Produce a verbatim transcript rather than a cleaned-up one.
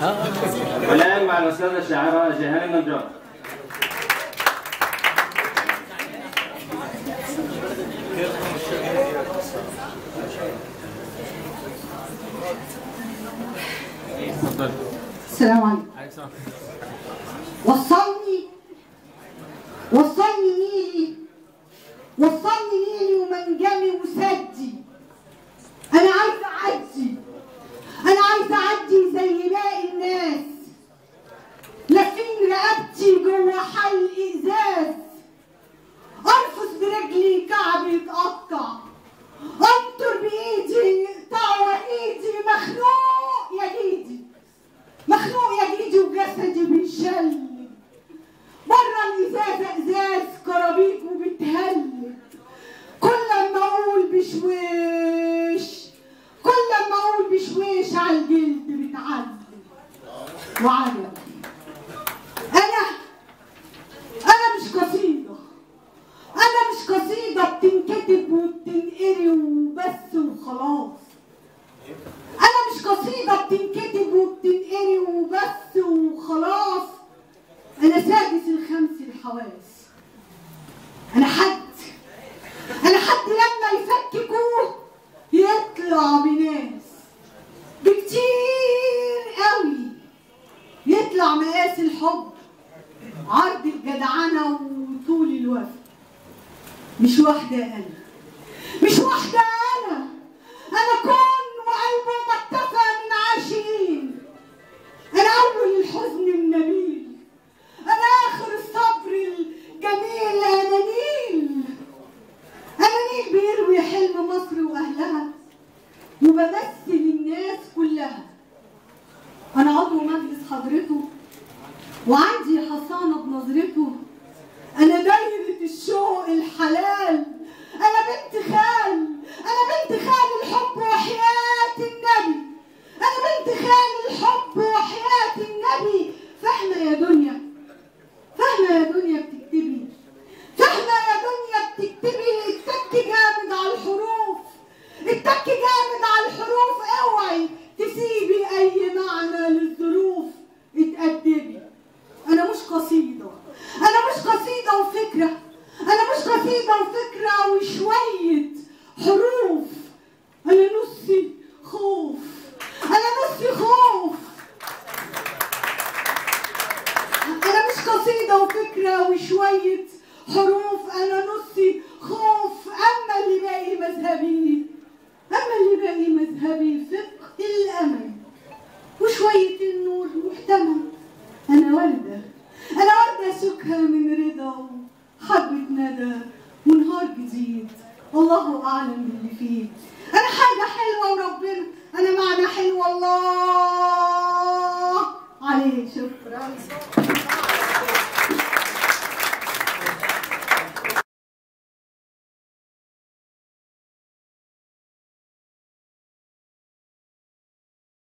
والآن مع الأستاذة الشاعرة جيهان النجار. السلام عليكم. وصلني وصلني نيلي وصلني نيلي ومنجمي وسدي. أنا عايزة أعدي أنا عايزة أعدي زي باقي الناس، لافين رقبتي جوه حلق إزاز، أرفس برجلي كعبي يتقطع، أنطر بإيدي يقطعوا إيدي، مخنوق يا جيدي مخنوق يا جيدي وجسدي بيشل، بره الإزازة إزاز كرابيك وبتهلك، كل ما أقول بشويش كل ما أقول بشويش على الجلد بتعلم وعجب. أنا أنا مش قصيدة أنا مش قصيدة بتنكتب وبتنقري وبس وخلاص. أنا مش قصيدة بتنكتب وبتنقري وبس وخلاص. أنا سادس الخمس الحواس. أنا حد أنا حد لما يفككوه يطلع بناس بكتير قوي، يطلع مقاس الحب، عرض الجدعنة وطول الوفا. مش واحدة أنا مش واحدة أنا أنا كون وقلبه ما اتفى من عاشقين. أنا أول الحزن النبيل، أنا آخر الصبر الجميل. أنا نيل أنا نيل بيروي حلم مصر وأهلها وبمثل الناس كلها. أنا عضو مجلس حضرته وعندي حصانة بنظرته. أنا دايرة الشوق الحلال. أنا بنت خال أنا بنت خال الحب وحياة النبي. أنا بنت خال الحب وحياة النبي. فاهمة يا دنيا فاهمة يا دنيا بتكتبي فاهمة يا دنيا بتكتبي. التك جامد على الحروف التك جامد على الحروف. اوعي تسيبي أي معنى للظروف. اتأدبي. أنا مش قصيدة أنا مش قصيدة وفكرة أنا مش قصيدة وفكرة وشوية حروف. أنا نصي خوف أنا نصي خوف. أنا مش قصيدة وفكرة وشوية حروف. أنا نصي خوف. أما اللي باقي مذهبي أما اللي باقي مذهبي فقه الأمل وشوية النور محتمل. أنا وردة أنا وردة سكها من رضا وحبة ندى ونهار جديد والله أعلم باللي فيه. أنا حاجة حلوة وربنا أنا معنى حلوة الله عليه. شكرا.